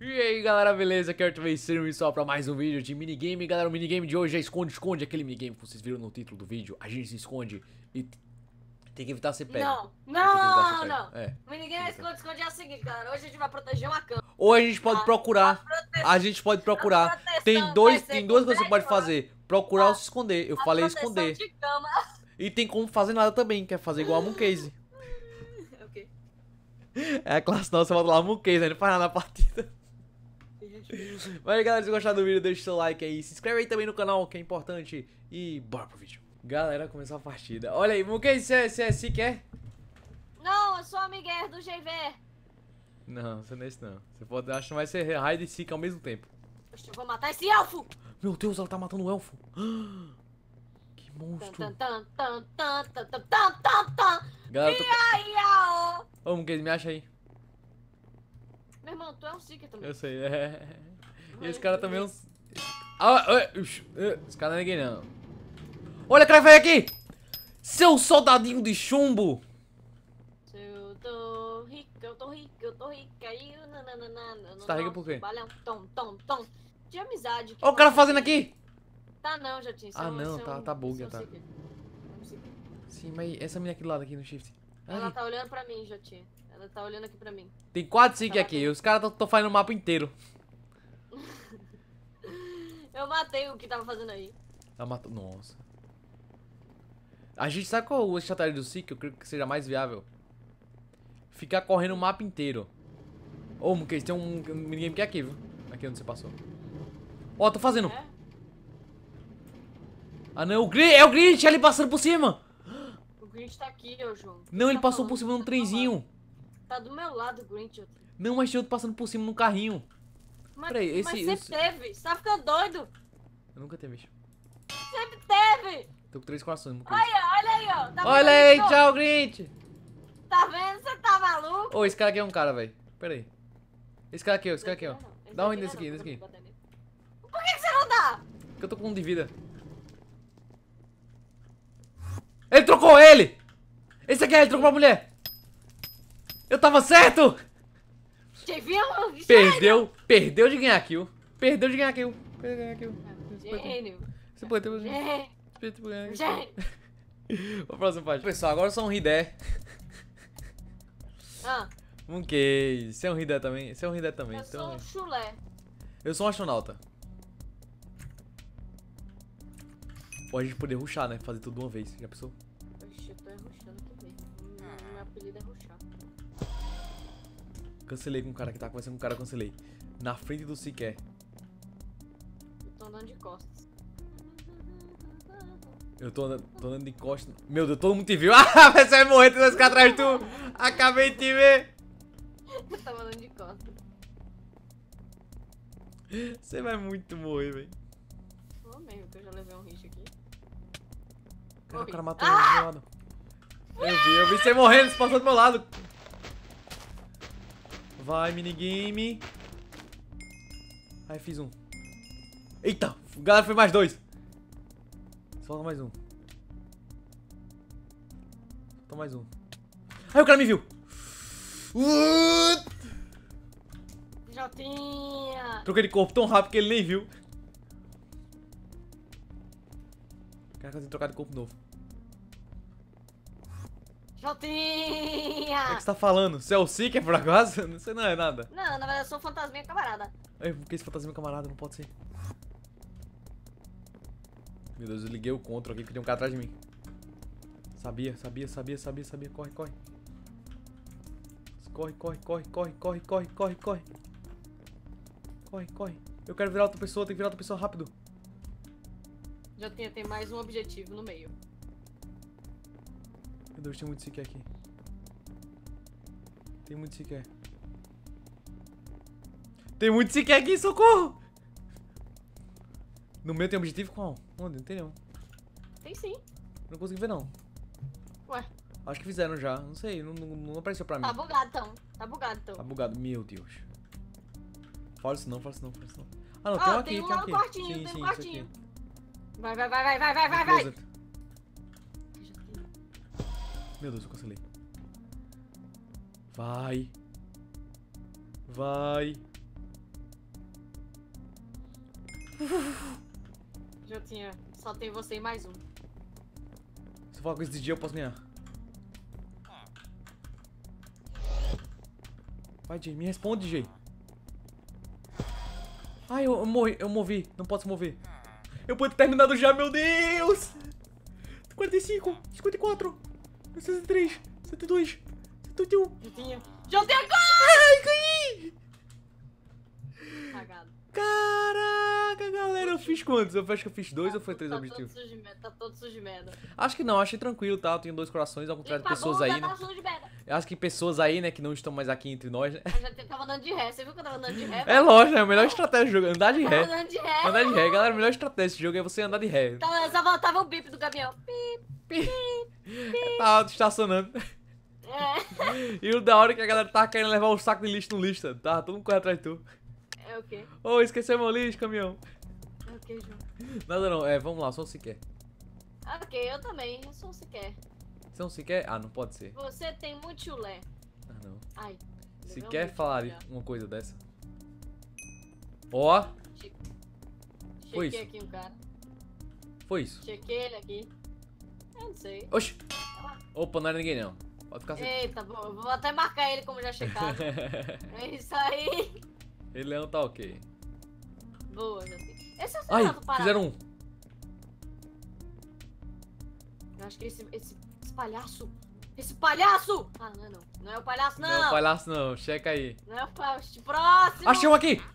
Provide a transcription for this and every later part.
E aí galera, beleza? Aqui é o Arthur só pra mais um vídeo de minigame. Galera, o minigame de hoje é esconde, aquele minigame que vocês viram no título do vídeo. A gente se esconde e tem que evitar ser pego. Não. É. O minigame esconde é o seguinte, galera. Hoje a gente vai proteger uma cama. Ou a gente pode procurar. Tem proteção duas vai ser coisas que você pode com fazer: procurar ou se esconder. Eu falei proteção esconder. de cama. E tem como fazer nada também, que é fazer igual a Mooncase. Ok. É a classe nossa, volta lá, Mooncase, né? Não faz nada na partida. Mas aí, galera, se gostaram do vídeo, deixa o seu like aí. Se inscreve aí também no canal, que é importante. E bora pro vídeo. Galera, começou a partida. Olha aí, Mooncase, você é sequer? Não, eu sou a Miguel do GV. Não, você não é esse não. Você pode, acho que vai ser Raid e Seek ao mesmo tempo. Poxa, eu vou matar esse elfo. Meu Deus, ela tá matando o elfo. Que monstro. Tan. Galera, Ia. ô, Mooncase, me acha aí. Meu irmão, tu é um seeker também. Eu sei, é. E esse cara também é um... Esse cara não é ninguém não. Olha, cara, vai aqui! Seu soldadinho de chumbo! Eu tô rica, e Você tá rica por quê? Tom. De amizade. Olha o cara fazendo aqui! Tá não, já tinha. Ah, não, tá bug, tá. Seeker. Sim, mas essa menina aqui do lado, aqui no shift. Ela Ai, tá olhando pra mim, Jotinha. Ela tá olhando aqui pra mim. tem 4 Seek aqui, os caras tão fazendo o mapa inteiro. Eu matei o que tava fazendo aí. Ela matou... Nossa. A gente sabe qual o estratégia do Seek, eu creio que seja mais viável. Ficar correndo o mapa inteiro. Ô, Mooncase, tem um minigame que é aqui, viu? Aqui onde você passou. Ó, tô fazendo. É? Ah, não, é o Grinch ali passando por cima. O Grinch tá aqui, ô João. Não, ele Tá passou falando por cima que num tá do meu trenzinho. lado. Tá do meu lado o Grinch, Jotinha. Não, mas tinha outro passando por cima num carrinho. Mas, Peraí, mas sempre teve. Você tá ficando doido? Eu nunca tinha visto. Sempre teve. Tô com 3 corações, Mooncase. Olha aí, ó. Tá Olha vendo aí, isso? tchau, Grinch. Tá vendo? Você tá maluco? Ô, esse cara aqui é um cara, velho. Pera aí. Esse cara aqui, ó. Esse cara aqui, ó. Ele Dá um tá hit nesse aqui, não, nesse aqui. pra bater nele. Por que você não dá? Porque eu tô com 1 de vida. Ele trocou ele! Esse aqui, ele trocou pra mulher. Eu tava certo! Você viu? Perdeu de ganhar kill. Perdeu de ganhar kill. Gênio. Você pode ter... Gênio. Vamos próxima parte. Pessoal, agora eu sou um Ridé. Ah, Mooncase. Você é um Ridé também? Você é um Ridé também. eu Então... sou um chulé. Eu sou um astronauta. Ou a gente poder rushar, né? Fazer tudo de uma vez. Já pensou? Oxe, eu tô rushando também. Meu apelido é rushar. Cancelei com o cara que tá conversando com o cara, eu cancelei. Na frente do Seeker. Eu tô andando de costas. Eu tô andando de costas. Meu Deus, todo mundo te viu. Ah, você vai morrer, tem dois caras atrás de tu. Acabei de te ver. Eu tava andando de costas. Você vai muito morrer, velho. Ô, mesmo, que eu já levei um hit aqui. Cara, o cara Morri. matou ele do meu lado. Eu vi você morrendo, você passou do meu lado. Vai, minigame. Aí, fiz um. Eita, galera, foi mais 2. Falta mais um. Falta mais um. Aí o cara me viu. Jotinha! Troquei de corpo tão rápido que ele nem viu. Quero fazer trocar de corpo novo. O Jotinha! que você tá falando? Você é o Seeker por acaso? Você não é nada. Não, na verdade eu sou um fantasminha camarada. Ei, por que esse fantasma camarada? Não pode ser. Meu Deus, eu liguei o contra aqui porque tem um cara atrás de mim. Sabia. Corre. Corre. Eu quero virar outra pessoa, tem que virar outra pessoa rápido. Jotinha tem mais um objetivo no meio. Meu Deus, tem muito sequer aqui. Tem muito sequer aqui, socorro! No meu tem objetivo qual? Onde? Não tem não. Tem sim. Não consigo ver não. Ué, Acho que fizeram já, não sei, não apareceu pra mim. tá bugado então. Tá bugado então. Tá bugado, meu Deus. Fala isso não. Ah não, Ó, tem tem um um aqui, lá tem um no aqui. quartinho, tem um Sim, quartinho. isso aqui. Vai. Closet. Meu Deus, eu cancelei. Vai. Jotinha, só tem você e mais um. Se eu falar com esse DJ, eu posso ganhar. Vai, DJ, me responde, DJ. Ai, eu morri, eu movi. Não posso mover. Eu posso ter terminado já, meu Deus! 45, 54, 63, 72, 71. Jotinha. Jotinha, Ai, ganhei! cagado. Caraca, galera, eu fiz quantos? Eu acho que eu fiz 2 ou foi 3 Tá objetivos? todo sujo de merda, tá todo sujo de merda. Acho que não, achei tranquilo, tá? Eu tenho 2 corações, ao contrário de Limpa a pessoas bunda, aí, né? tá sujo de merda. Eu acho que pessoas aí, né, que não estão mais aqui entre nós, né? Eu já tava andando de ré, você viu que eu tava andando de ré? É lógico, é a melhor estratégia do jogo, andar de Tava ré. andando de ré. Andar de ré, galera, a melhor estratégia desse jogo é você andar de ré. Só voltava o bip do caminhão. Pip. Tá estacionando. É. E o da hora é que a galera tava querendo levar o saco de lixo no lixo, tá? Todo mundo correndo atrás de tu. É o quê? Ô, esqueceu meu lixo, caminhão. É o quê, João? Nada não, vamos lá, só se quer. Ok, eu também, eu sou um sequer. Se não se quer, não pode ser. Você tem muito chulé. Ah, não. Ai. Se levei um quer bip falar já. uma coisa dessa. Ó, Foi Chequei isso. aqui um cara. foi isso. Chequei ele aqui. Eu não sei. Oxi. Opa, não era ninguém não. Pode ficar sem. Eita, bom, eu vou até marcar ele como já checado. É isso aí. Ele não tá ok. Boa, já sei. Esse é o Ai, Senado parado. fizeram um. Eu acho que esse palhaço. Esse palhaço! Ah, não é não. Não é o palhaço, não. Não, palhaço não, checa aí. Não é o palhaço. Próximo. Achei um aqui!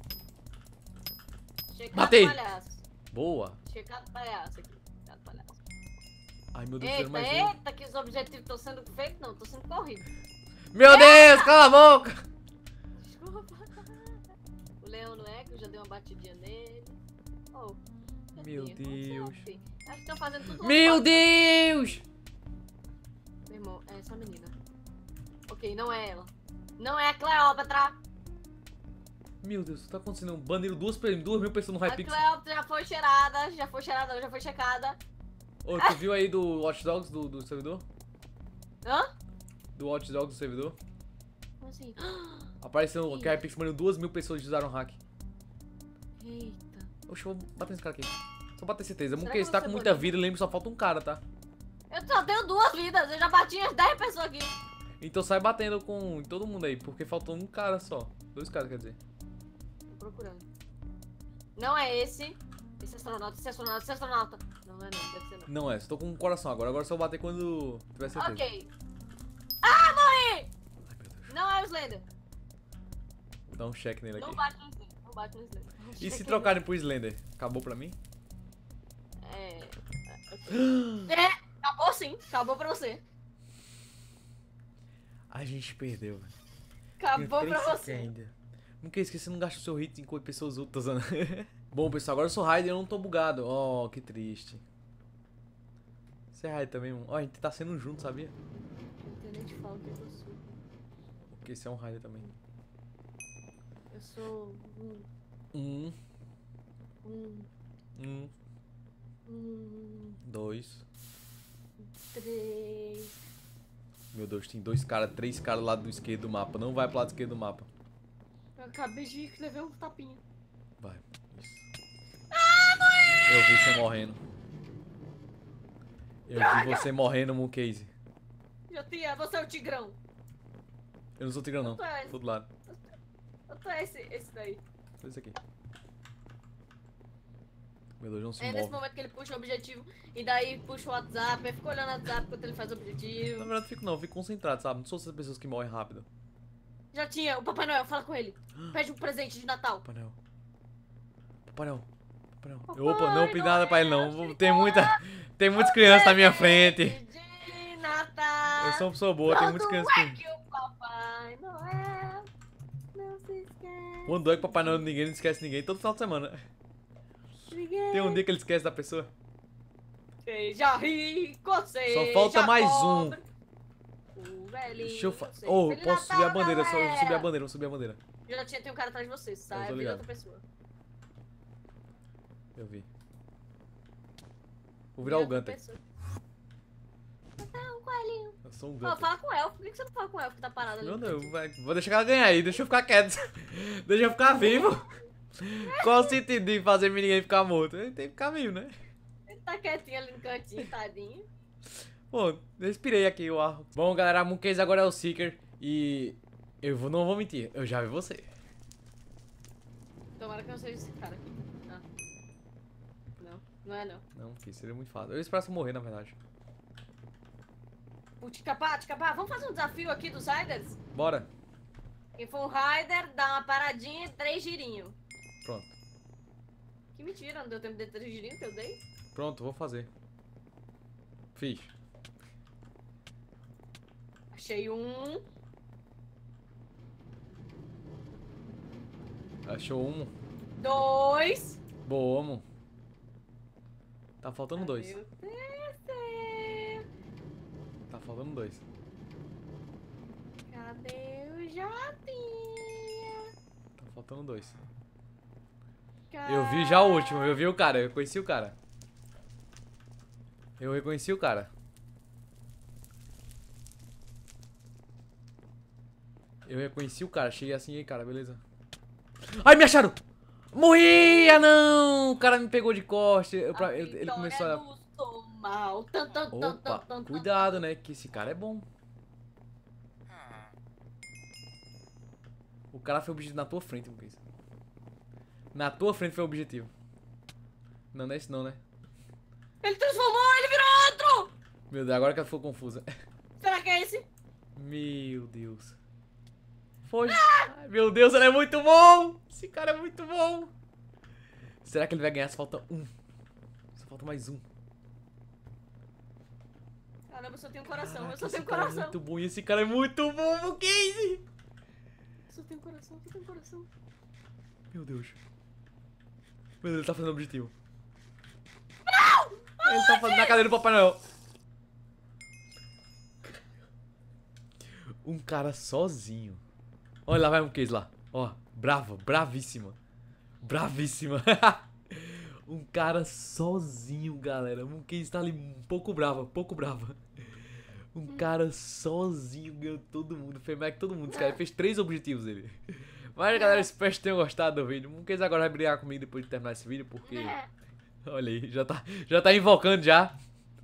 Checado Matei. palhaço. Boa. Checado palhaço aqui. Checado palhaço. Ai, meu Deus, fizeram Eita, mais um. eita, que os objetivos estão sendo feitos, não, estão sendo corridos. Meu Deus, cala a boca! Desculpa. O leão não é, que eu já dei uma batidinha nele. Oh, Meu tadinha, Deus. assim. Acho que estão fazendo tudo Meu louco. Deus! Meu irmão, é essa menina. Ok, não é ela. Não é a Cleópatra. Meu Deus, o que tá acontecendo? Baniram 2.000 pessoas no A Hypixel. Cleópatra já foi cheirada, já foi checada. Ô, tu viu aí do Watch Dogs do servidor? Hã? Do Watch Dogs do servidor? Como assim? Apareceu que a Hypixel baniu 2.000 pessoas que usaram hack. Eita. Oxe, eu vou bater nesse cara aqui. Só bater certeza. Será Porque que você tá você com muita pode- vida, lembra, só falta um cara, tá? Eu só tenho 2 vidas, eu já bati as 10 pessoas aqui. Então sai batendo com todo mundo aí, porque faltou um cara só. 2 caras, quer dizer. Tô procurando. Não é esse. Esse astronauta, esse astronauta, esse astronauta. Não é não, deve ser não. Não é, só tô com um coração agora. Agora só vou bater quando tiver certeza. Ok. Ah, morri! Ai, meu Deus. Não é o Slender. Vou dar um check nele Não aqui. bate no Slender. Não bate no Slender. E se trocarem pro Slender? Acabou pra mim? É. Acabou sim. Acabou pra você. A gente perdeu, velho. Acabou Tem pra três você. ainda. Nunca esqueça, não gasta o seu hit enquanto pessoas outras usando. Bom, pessoal, agora eu sou Raider e eu não tô bugado. Oh, que triste. Você é Raider também, mano. Ó, a gente tá sendo junto, sabia? A internet fala que eu sou. Porque você é um Raider também. Eu sou. Um, Um. 2. 3. Meu Deus, tem 2 caras, 3 caras lá do esquerdo do mapa. Não vai pro lado esquerdo do mapa. Eu acabei de levar um tapinha. Vai. Isso. Eu vi você morrendo. Eu vi você morrendo, Mooncase. Jotinha, você é o tigrão. Eu não sou tigrão, não. Tu és. Tô do lado. Tu é esse daí. Tô esse aqui. Meu Deus, não se É nesse move. momento que ele puxa o objetivo e daí puxa o WhatsApp, aí fica olhando o WhatsApp enquanto ele faz o Na objetivo. verdade, eu fico não, eu fico concentrado, sabe? Não sou essas pessoas que morrem rápido. Já tinha, o Papai Noel, fala com ele. Pede um presente de Natal. Papai Noel. Papai Noel. Papai Noel. Papai Opa, não pedi nada pra ele não. Noel, Tem muitas crianças na minha frente. De Natal. Eu sou uma pessoa boa, tem muitas crianças Quando é comigo. que o Papai Noel não se esquece? Quando é que Papai Noel ninguém não esquece ninguém, todo final de semana. Tem um dia que ele esquece da pessoa. Seja rico, seja Só falta mais um. pobre, o velhinho, Deixa eu falar. seja Oh, Feliz posso subir a Natal, bandeira, só eu vou subir a galera. bandeira, vou subir a bandeira. Já tinha, tem um cara atrás de você, Eu sai, tô vira ligado. outra pessoa. Eu vi. Vou virar o Vira outra Gunter. pessoa. Ah, um coelhinho. Eu sou um Ô, Gunter. fala com o Elfo, por que você não fala com o Elfo que tá parado ali? Meu Deus, vou deixar ela ganhar aí, deixa eu ficar quieto. Deixa eu ficar vivo. Qual o sentido de fazer ninguém ficar morto? Ele tem que ficar vivo, né? Ele tá quietinho ali no cantinho, tadinho. Bom, respirei aqui o ar. Bom, galera, a Mooncase agora é o Seeker. E não vou mentir, eu já vi você. Tomara que não seja esse cara aqui. Ah. Não, não é não. Não, que seria muito fácil. Eu espero morrer, na verdade. Putz, capá, vamos fazer um desafio aqui dos Riders? Bora. Quem for um Rider, dá uma paradinha e 3 girinhos. Pronto. Que mentira, não deu tempo de 3 girinhos que eu dei? Pronto, vou fazer. Fiz. Achei um. Achou um. 2. Boa, amor. Tá faltando 2. Meu Deus. Tá faltando 2. Cadê o Jotinha? Tá faltando 2. Eu vi já o último, eu vi o cara, eu reconheci o cara. Eu reconheci o cara. Eu reconheci o cara, cheguei assim, aí cara, beleza. Ai, me acharam! Morri! Ah não! O cara me pegou de costa. Ele começou a... Mal. Opa, cuidado, né? Que esse cara é bom. O cara foi o objetivo na tua frente, Lucas. Na tua frente foi o objetivo. Não, não é esse não, né? Ele transformou, ele virou outro! Meu Deus, agora que ela ficou confusa. Será que é esse? Meu Deus. Foi. Ai, meu Deus, ele é muito bom! Esse cara é muito bom! Será que ele vai ganhar? Só falta um. Só falta mais um. Caramba, eu só tenho coração, Caraca, eu só tenho esse cara é coração. muito bom e esse cara é muito bom, o Casey! Só tenho coração, só tenho coração. Meu Deus. Meu Deus, ele tá fazendo objetivo. Não! Ele tá fazendo na cadeira do Papai Noel. Um cara sozinho. Olha lá, vai um Casey lá. Ó, brava, bravíssima. Bravíssima. Um cara sozinho, galera. Um Casey tá ali um pouco brava, pouco brava. Um cara sozinho ganhou todo mundo. Fez mais que todo mundo. Esse cara fez 3 objetivos ele. Mas galera, espero que tenham gostado do vídeo. Um Casey agora vai brigar comigo depois de terminar esse vídeo, porque... Olha aí, já tá invocando já.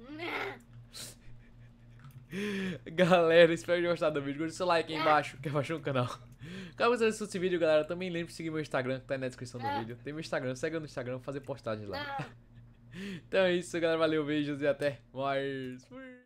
Galera, espero que tenham gostado do vídeo. Deixa o seu like aí embaixo, que baixou o canal. Caso você gostou desse vídeo, galera, também lembre de seguir meu Instagram, que tá aí na descrição do vídeo. Tem meu Instagram, segue eu no Instagram, vou fazer postagens lá. Então é isso, galera. Valeu, beijos e até mais.